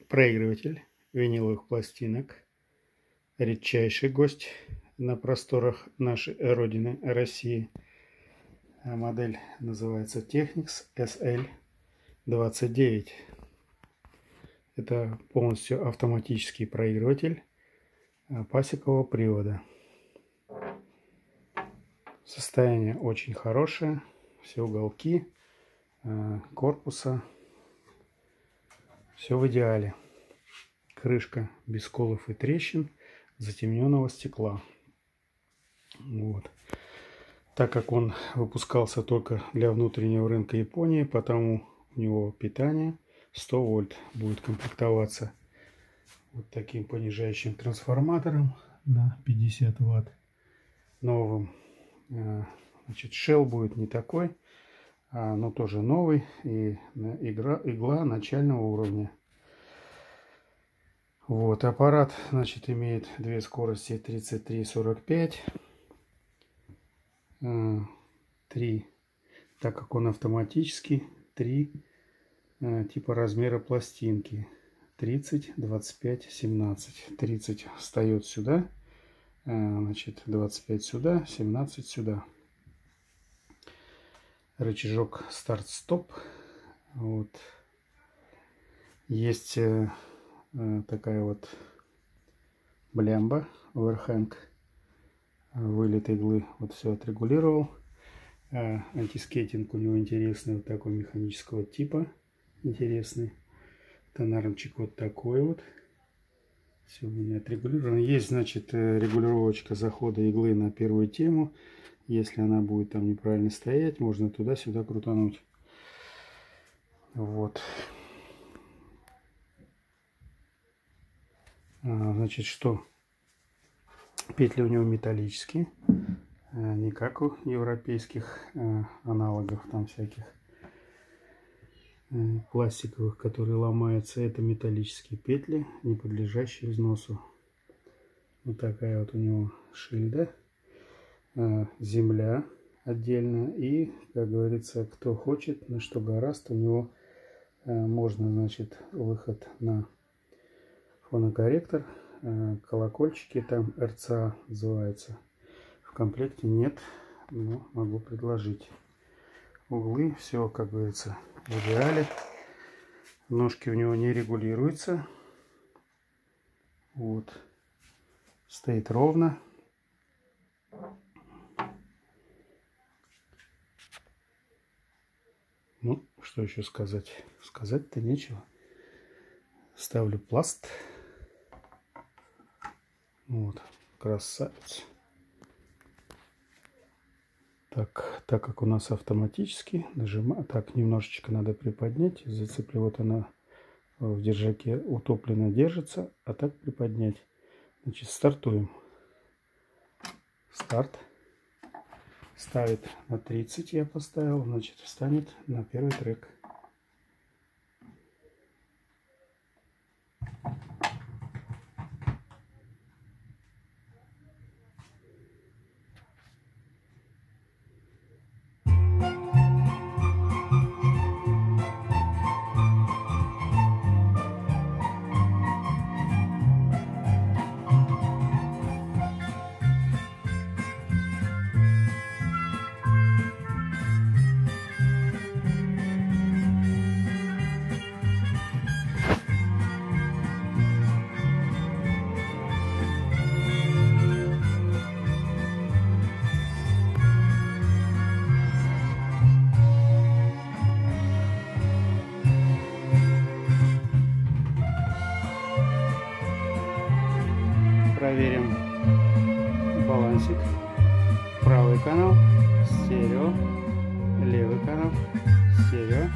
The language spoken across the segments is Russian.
проигрыватель виниловых пластинок. Редчайший гость на просторах нашей родины России. Модель называется Technics SL29. Это полностью автоматический проигрыватель пасекового привода. Состояние очень хорошее. Все уголки корпуса. Все в идеале. Крышка без сколов и трещин, затемненного стекла. Вот. Так как он выпускался только для внутреннего рынка Японии, потому у него питание 100 вольт будет комплектоваться вот таким понижающим трансформатором на 50 ватт. Новым. Значит, shell будет не такой, но тоже новый. И игла начального уровня. Вот, аппарат, значит, имеет две скорости 33-45. 3, так как он автоматический, 3 типа размера пластинки. 30, 25, 17. 30 встает сюда, значит, 25 сюда, 17 сюда. Рычажок старт-стоп. Вот. Есть такая вот блямба, оверхэнг, вылет иглы, вот все отрегулировал. Антискейтинг у него интересный, вот такой механического типа, интересный. Тонарничек вот такой вот. Все у меня отрегулировано. Есть, значит, регулировочка захода иглы на первую тему. Если она будет там неправильно стоять, можно туда-сюда крутануть. Вот. Значит, что? Петли у него металлические. Не как у европейских аналогов там всяких пластиковых, которые ломаются. Это металлические петли, не подлежащие износу. Вот такая вот у него шильда. Земля отдельно. И, как говорится, кто хочет, на что гораст, у него можно, значит, выход на фонокорректор, колокольчики, там РЦА называется. В комплекте нет, но могу предложить. Углы, все, как говорится, в идеале. Ножки у него не регулируются. Вот. Стоит ровно. Ну, что еще сказать? Сказать-то нечего. Ставлю пласт. Вот, красавец. Так как у нас автоматически, нажимаю. Так, немножечко надо приподнять. Зацеплю, вот она в держаке утопленно держится. А так приподнять. Значит, стартуем. Старт. Ставит на 30, я поставил. Значит, встанет на первый трек. Проверим балансик. Правый канал стерео, левый канал стерео.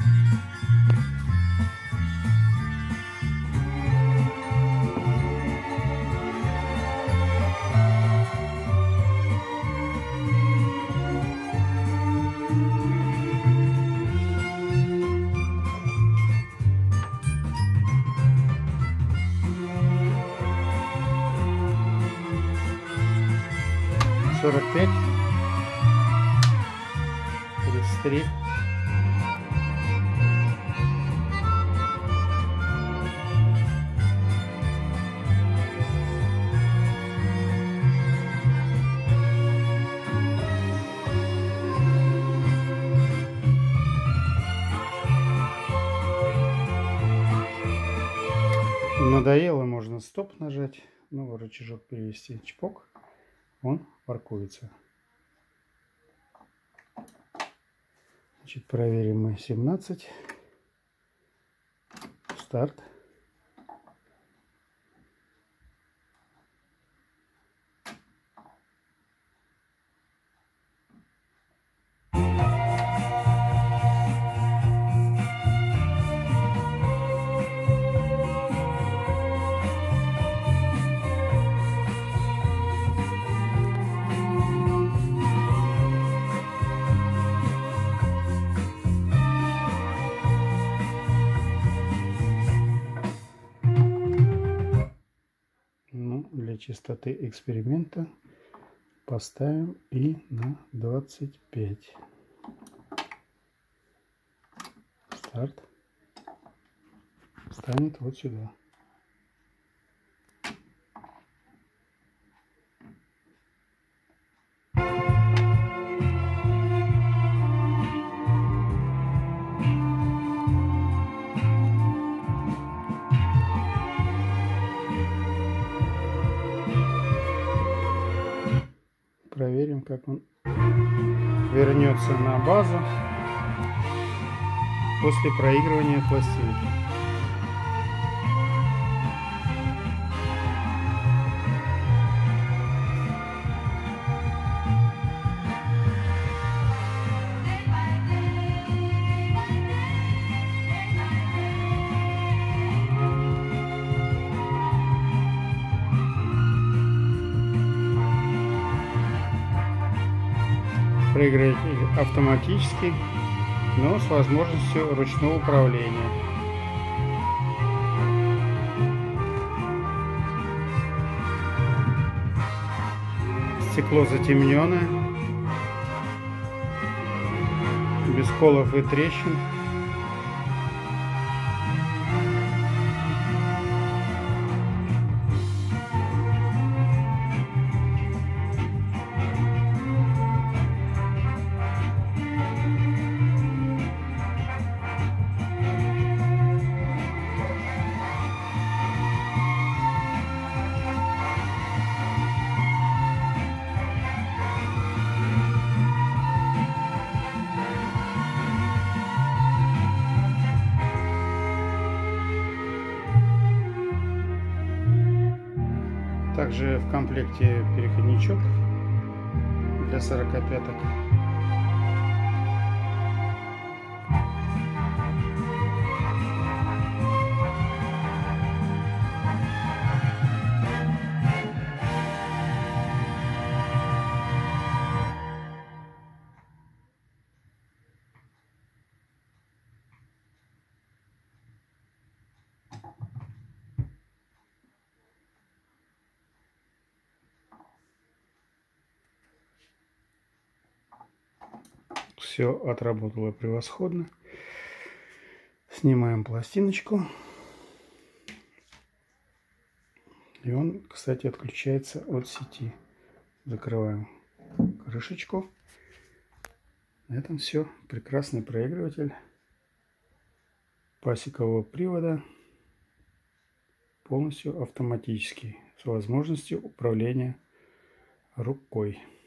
Сорок пять, 33, Надоело, можно стоп нажать, ну, рычажок перевести, чпок, он паркуется. Значит, проверим мы 17. Старт. Ну, для чистоты эксперимента поставим и на 25. Старт. Станет вот сюда. Проверим, как он вернется на базу после проигрывания пластинки. Проигрыватель автоматический, но с возможностью ручного управления. Стекло затемненное, без сколов и трещин. Также в комплекте переходничок для 45-ок. Все отработало превосходно. Снимаем пластиночку. И он, кстати, отключается от сети. Закрываем крышечку. На этом все. Прекрасный проигрыватель пасекового привода. Полностью автоматический. С возможностью управления рукой.